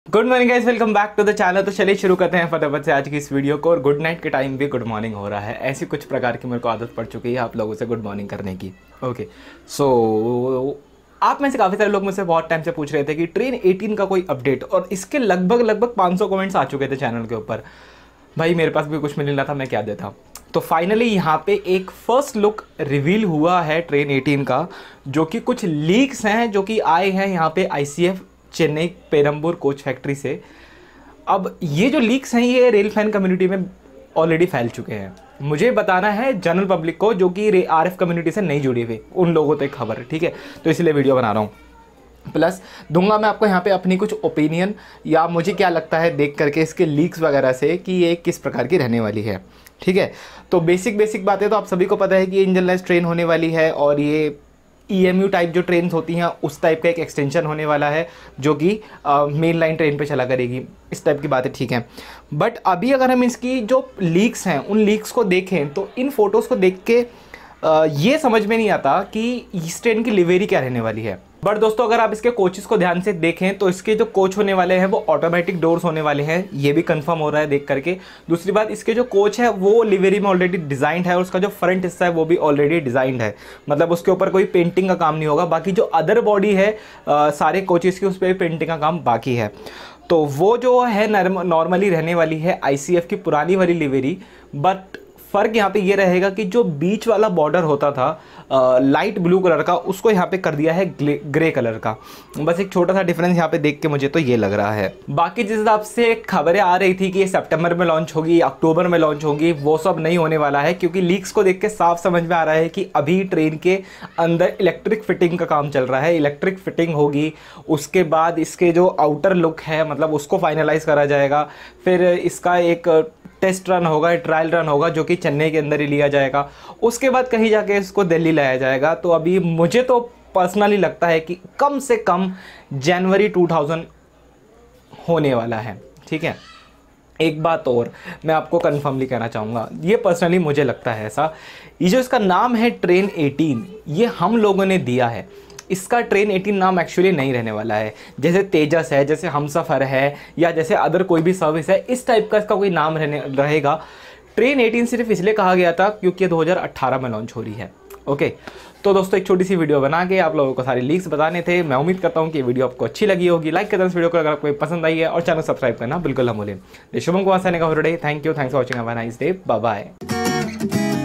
Good morning guys, welcome back to the channel. तो चलिए शुरू करते हैं फटाफट से आज की इस वीडियो को। और गुड नाइट के टाइम भी गुड मॉर्निंग हो रहा है, ऐसी कुछ प्रकार की मेरे को आदत पड़ चुकी है आप लोगों से गुड मॉर्निंग करने की। ओके सो आप में से काफ़ी सारे लोग मुझसे बहुत टाइम से पूछ रहे थे कि ट्रेन 18 का कोई अपडेट, और इसके लगभग 500 कमेंट्स आ चुके थे चैनल के ऊपर। भाई मेरे पास भी कुछ मिल रहा था, मैं क्या देता। तो फाइनली यहाँ पे एक फर्स्ट लुक रिवील हुआ है ट्रेन 18 का, जो कि कुछ लीक्स हैं जो कि आए हैं यहाँ पे ICF Chennai Perambur coach factory से। अब ये जो लीक्स हैं ये रेल फैन कम्युनिटी में ऑलरेडी फैल चुके हैं। मुझे बताना है जनरल पब्लिक को जो कि RF कम्युनिटी से नहीं जुड़ी हुई, उन लोगों तक खबर, ठीक है। तो इसलिए वीडियो बना रहा हूँ। प्लस दूंगा मैं आपको यहाँ पे अपनी कुछ ओपिनियन, या मुझे क्या लगता है देख करके इसके लीक्स वगैरह से कि ये किस प्रकार की रहने वाली है, ठीक है। तो बेसिक बातें तो आप सभी को पता है कि ये इंजनलेस ट्रेन होने वाली है, और ये EMU टाइप जो ट्रेन होती हैं उस टाइप का एक एक्सटेंशन होने वाला है, जो कि मेन लाइन ट्रेन पे चला करेगी। इस टाइप की बातें ठीक हैं। बट अभी अगर हम इसकी जो लीक्स हैं उन लीक्स को देखें तो इन फोटोज़ को देख के ये समझ में नहीं आता कि इस ट्रेन की लिवेरी क्या रहने वाली है। बट दोस्तों अगर आप इसके कोचेस को ध्यान से देखें तो इसके जो कोच होने वाले हैं वो ऑटोमेटिक डोर्स होने वाले हैं, ये भी कंफर्म हो रहा है देख करके। दूसरी बात, इसके जो कोच है वो लिवेरी में ऑलरेडी डिजाइंड है, और उसका जो फ्रंट हिस्सा है वो भी ऑलरेडी डिजाइंड है, मतलब उसके ऊपर कोई पेंटिंग का काम नहीं होगा। बाकी जो अदर बॉडी है सारे कोचेस की, उस पर पेंटिंग का काम बाकी है। तो वो जो है नॉर्मली रहने वाली है ICF की पुरानी वाली लिवेरी। बट फ़र्क यहाँ पे ये रहेगा कि जो बीच वाला बॉर्डर होता था लाइट ब्लू कलर का, उसको यहाँ पे कर दिया है ग्रे कलर का। बस एक छोटा सा डिफरेंस यहाँ पे देख के मुझे तो ये लग रहा है। बाकी जिस हिसाब से खबरें आ रही थी कि ये सितंबर में लॉन्च होगी, अक्टूबर में लॉन्च होगी, वो सब नहीं होने वाला है, क्योंकि लीक्स को देख के साफ समझ में आ रहा है कि अभी ट्रेन के अंदर इलेक्ट्रिक फिटिंग का काम चल रहा है। इलेक्ट्रिक फिटिंग होगी, उसके बाद इसके जो आउटर लुक है मतलब उसको फाइनलाइज करा जाएगा। फिर इसका एक टेस्ट रन होगा, ट्रायल रन होगा, जो कि चेन्नई के अंदर ही लिया जाएगा। उसके बाद कहीं जाके इसको दिल्ली लाया जाएगा। तो अभी मुझे तो पर्सनली लगता है कि कम से कम जनवरी 2000 होने वाला है, ठीक है। एक बात और मैं आपको कन्फर्मली कहना चाहूँगा, ये पर्सनली मुझे लगता है ऐसा, ये जो इसका नाम है ट्रेन 18, ये हम लोगों ने दिया है। इसका ट्रेन 18 नाम एक्चुअली नहीं रहने वाला है। जैसे तेजस है, जैसे हमसफ़र है, या जैसे अदर कोई भी सर्विस है, इस टाइप का इसका कोई नाम रहेगा। ट्रेन 18 सिर्फ इसलिए कहा गया था क्योंकि 2018 में लॉन्च हो रही है। ओके, तो दोस्तों एक छोटी सी वीडियो बना के आप लोगों को सारे लीक्स बताने थे। मैं उम्मीद करता हूँ कि ये वीडियो आपको अच्छी लगी होगी। लाइक करना इस वीडियो को अगर आपको पसंद आई है, और चैनल सब्सक्राइब करना बिल्कुल ना भूलें। शुभम कुमार सैनी का today. Thanks for watching. Have a nice day. Bye bye.